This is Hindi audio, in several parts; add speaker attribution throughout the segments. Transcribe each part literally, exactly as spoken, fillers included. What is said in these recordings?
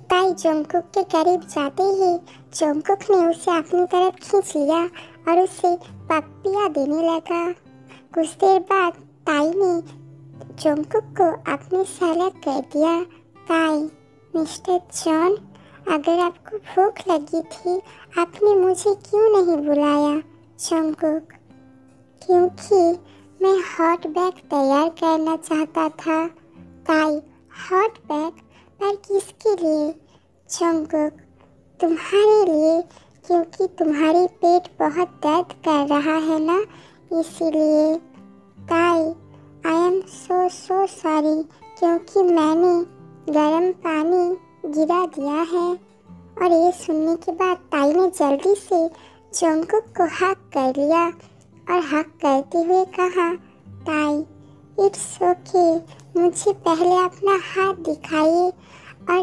Speaker 1: ताई जंगकुक के करीब जाते ही जंगकुक ने उसे अपनी तरफ खींच लिया और उसे पप्पियाँ देने लगा। कुछ देर बाद ताई ने जंगकुक को अपने से अलग कर दिया। ताई, मिस्टर जॉन, अगर आपको भूख लगी थी आपने मुझे क्यों नहीं बुलाया? जंगकुक, क्योंकि मैं हॉट बैग तैयार करना चाहता था। ताई, हॉट बैग? पर किसके लिए? जंगकुक, तुम्हारे लिए, क्योंकि तुम्हारी पेट बहुत दर्द कर रहा है ना, इसीलिए। ताई, I am so so sorry, क्योंकि मैंने गर्म पानी गिरा दिया है। और ये सुनने के बाद ताई ने जल्दी से जंगकुक को हक कर लिया और हक करते हुए कहा, ताई, इट्स ओके, मुझे पहले अपना हाथ दिखाइए। और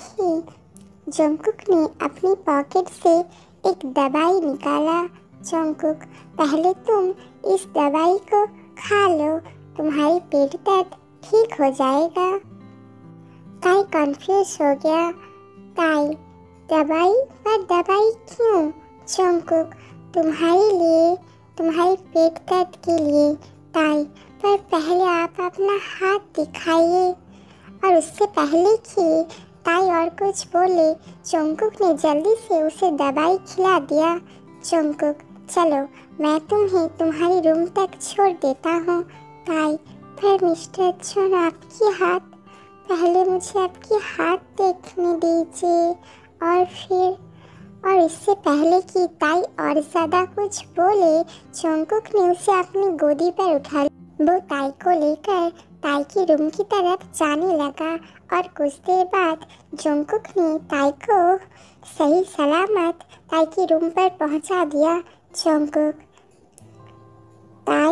Speaker 1: तभी जंगकुक ने अपनी पॉकेट से एक दवाई निकाला। जंगकुक, पहले तुम इस दवाई को खा लो, तुम्हारी पेट दर्द ठीक हो जाएगा। ताई कंफ्यूज हो गया। ताई, दवाई पर दवाई क्यों? जंगकुक, तुम्हारे लिए, तुम्हारे पेट दर्द के लिए। ताई, पर पहले आप अपना हाथ दिखाइए। और उससे पहले कि ताई और कुछ बोले जंगकुक ने जल्दी से उसे दवाई खिला दिया। जंगकुक, चलो मैं तुम्हें तुम्हारी रूम तक छोड़ देता हूँ। ताई, पर मिस्टर जॉन आपकी हाथ, पहले मुझे आपकी हाथ देखने दीजिए। और फिर और इससे पहले कि ताई और ज़्यादा कुछ बोले जंगकुक ने उसे अपनी गोदी पर उठा लिया। वो ताई को लेकर ताई की रूम की तरफ जाने लगा और कुछ देर बाद जंगकुक ने ताई को सही सलामत ताई की रूम पर पहुंचा दिया। जंगकुक, ताई,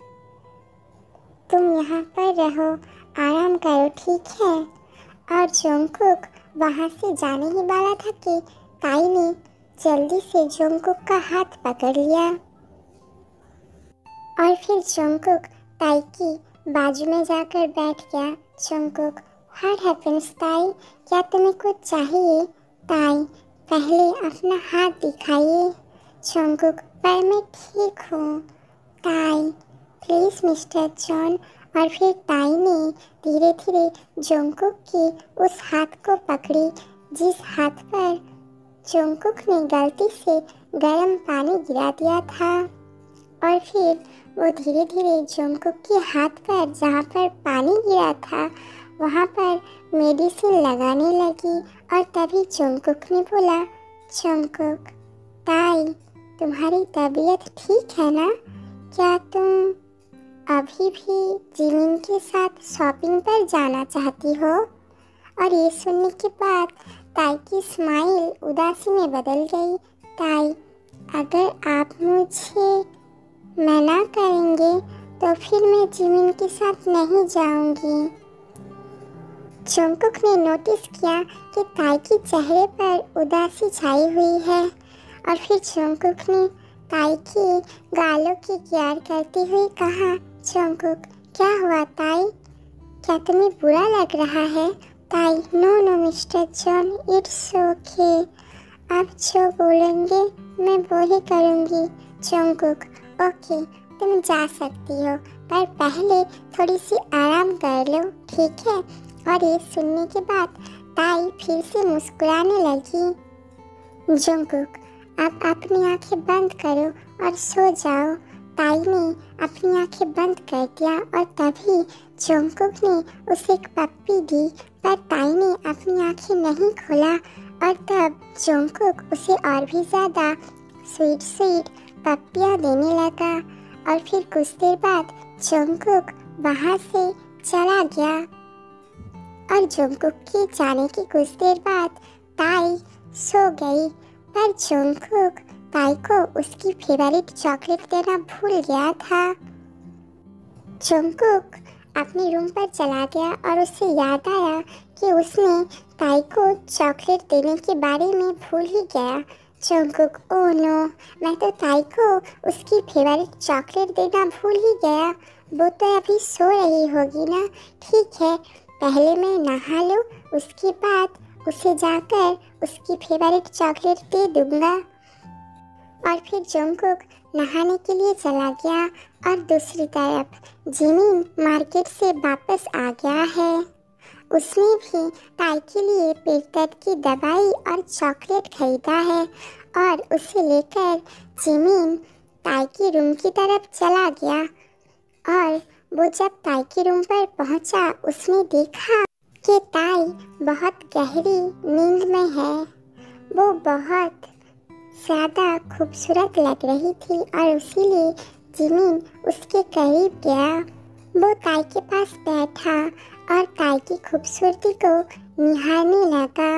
Speaker 1: तुम यहाँ पर रहो, आराम करो, ठीक है? और जंगकुक वहाँ से जाने ही वाला था कि ताई ने जल्दी से जंगकुक का हाथ पकड़ लिया। और फिर जंगकुक ताई की बाजू में जाकर बैठ गया। जंगकुक, व्हाट हैपेंस ताई, क्या तुम्हें कुछ चाहिए? ताई, पहले अपना हाथ दिखाइए। जंगकुक, पर मैं ठीक हूँ। ताई, प्लीज़ मिस्टर जॉन। और फिर ताई ने धीरे धीरे जंगकुक की उस हाथ को पकड़ी जिस हाथ पर जंगकुक ने गलती से गर्म पानी गिरा दिया था। और फिर वो धीरे धीरे जंगकुक के हाथ पर जहाँ पर पानी गिरा था वहाँ पर मेडिसिन लगाने लगी। और तभी जंगकुक ने बोला, जंगकुक, ताई, तुम्हारी तबीयत ठीक है ना? क्या तुम अभी भी जिमिन के साथ शॉपिंग पर जाना चाहती हो? और ये सुनने के बाद ताई की स्माइल उदासी में बदल गई। ताई, अगर आप मुझे मना करेंगे तो फिर मैं जिमिन के साथ नहीं जाऊंगी। जंगकुक ने नोटिस किया कि ताई के चेहरे पर उदासी छाई हुई है। और फिर जंगकुक ने ताई की गालों की केयर करते हुए कहा, जंगकुक, क्या हुआ ताई? क्या तुम्हें बुरा लग रहा है? ताई, no no mister John, it's okay, आप जो बोलेंगे मैं वो ही करूँगी। जंगकुक, ओके, तुम जा सकती हो, पर पहले थोड़ी सी आराम कर लो, ठीक है? और ये सुनने के बाद ताई फिर से मुस्कुराने लगी। जंगकुक, आप अपनी आंखें बंद करो और सो जाओ। ताई ने अपनी आंखें बंद कर दिया और तभी जंगकुक ने उसे एक पप्पी दी, पर ताई ने अपनी आंखें नहीं खोला। और तब जंगकुक उसे और भी ज़्यादा स्वीट स्वीट पप्पियाँ देने लगा। और फिर कुछ देर बाद जंगकुक वहाँ से चला गया। और जंगकुक के जाने के कुछ देर बाद ताई सो गई, पर जंगकुक ताई को उसकी फेवरेट चॉकलेट देना भूल गया था। जंगकुक अपने रूम पर चला गया और उसे याद आया कि उसने ताई को चॉकलेट देने के बारे में भूल ही गया। जंगकुक, ओह नो, मैं तो ताई को उसकी फेवरेट चॉकलेट देना भूल ही गया। वो तो अभी सो रही होगी ना। ठीक है, पहले मैं नहा लूँ, उसके बाद उसे जाकर उसकी फेवरेट चॉकलेट दे दूंगा। और फिर जंगकुक नहाने के लिए चला गया और दूसरी तरफ जिमिन मार्केट से वापस आ गया है। उसने भी ताई के लिए पेट दर्द की दवाई और चॉकलेट खरीदा है और उसे लेकर जिमिन ताई के रूम की तरफ चला गया। और वो जब ताई के रूम पर पहुंचा, उसने देखा कि ताई बहुत गहरी नींद में है। वो बहुत ज़्यादा खूबसूरत लग रही थी और इसीलिए जिमिन उसके करीब गया। वो ताई के पास बैठा और ताई की खूबसूरती को निहारने लगा।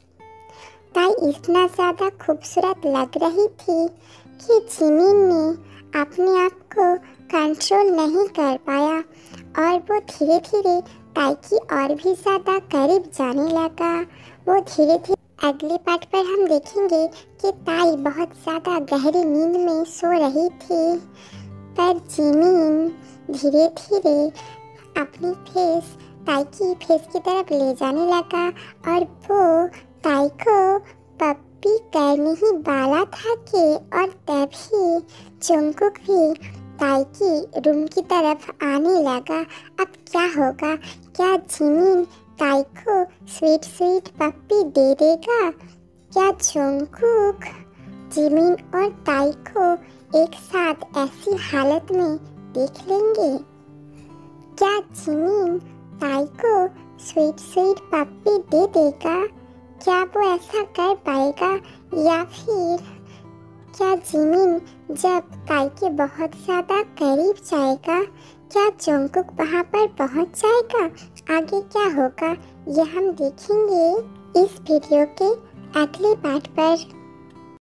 Speaker 1: ताई इतना ज़्यादा खूबसूरत लग रही थी कि जिमिन ने अपने आप को कंट्रोल नहीं कर पाया और वो धीरे धीरे ताई की और भी ज़्यादा करीब जाने लगा। वो धीरे धीरे अगले पार्ट पर हम देखेंगे कि ताई बहुत ज़्यादा गहरी नींद में सो रही थी, पर जिमिन धीरे धीरे अपनी फेस ताई की फेस की तरफ ले जाने लगा और वो ताई को पप्पी करने ही वाला था कि और तभी जंगकुक भी ताई की रूम की तरफ आने लगा। अब क्या होगा? क्या जिमिन ताई को स्वीट स्वीट पप्पी दे देगा? क्या जंगकुक जिमिन और ताई को एक साथ ऐसी हालत में देख लेंगे? क्या जिमिन ताई को स्वीट स्वीट पप्पी दे देगा? क्या वो ऐसा कर पाएगा? या फिर क्या जिमिन जब ताई के बहुत ज़्यादा करीब जाएगा, क्या जंगकुक वहाँ पर पहुँच जाएगा? आगे क्या होगा ये हम देखेंगे इस वीडियो के अगले पार्ट पर।